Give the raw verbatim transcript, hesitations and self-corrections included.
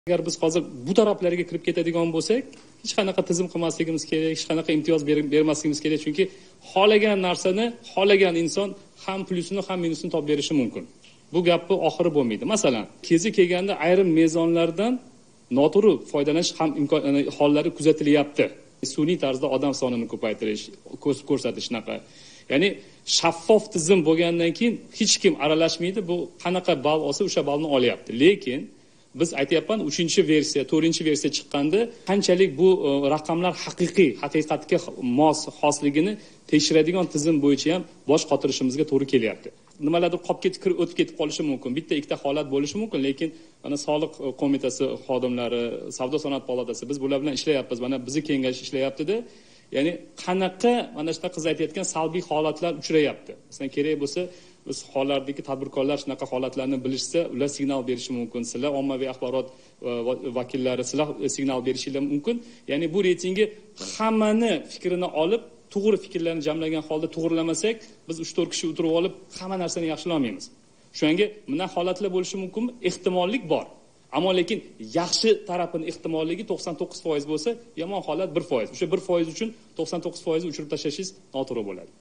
Agar biz hozir bu taraflarga kirib ketadigan bo'lsak, hech qanaqa tizim qilmasligimiz kerak, hech qanaqa imtiyoz bermasligimiz kerak, chunki xohlagan narsani xohlagan inson ham plyusini ham minusini topib berishi mumkin. Bu gapni oxiri bo'lmaydi. Masalan, kezi kelganda ayrim mezonlardan noto'g'ri foydalanish ham imkon hollari kuzatilyapti. Sun'iy tarzda odam sonini ko'paytirish, ko'rsatish shunaqa. Ya'ni shaffof tizim bo'lgandan keyin hech kim aralashmaydi, bu qanaqa ball olsa o'sha ballni olyapti. Lekin biz aytayapman, uchinchi versiya, to'rtinchi versiya chiqqanda qanchalik bu raqamlar haqiqiy, haqiqatga mos, xosligini tekshiradigan tizim bo'yicha ham bosh qotirishimizga to'g'ri kelyapti. Nimalardir qolib ketib, kirib o'tib ketib qolishi mumkin. Bitta ikkita holat bo'lishi mumkin, lekin mana soliq qo'mitasi xodimlari, savdo sanoat palatasi biz bular bilan ishlayapmiz. Mana bizni kengash ishlayapti-da. Ya'ni qanaqa mana shunaqa qiz aytayotgan salbiy holatlar uchrayapti. Masalan, kerak bo'lsa biz hollardagi tadbirkorlar shunaqa holatlarni bilishsa, ular signal berishi mumkin. Sizlar ommaviy axborot vakillari sizlar signal berishingiz mumkin. Ya'ni bu reytingga hammani fikrini olib, to'g'ri fikrlarni jamlagan holda to'g'rilamasak, biz uch to'rt kishi o'tirib olib hamma narsani yaxshilay olmaymiz. Shunga bunday holatlar bo'lishi mumkin, ehtimollik bor. Ammo lekin yaxshi tarafini ehtimolligi to'qson to'qqiz foiz bo'lsa, yomon holat bir foiz. O'sha bir foiz uchun to'qson to'qqiz foizni o'chirib tashlashingiz noto'g'ri bo'ladi.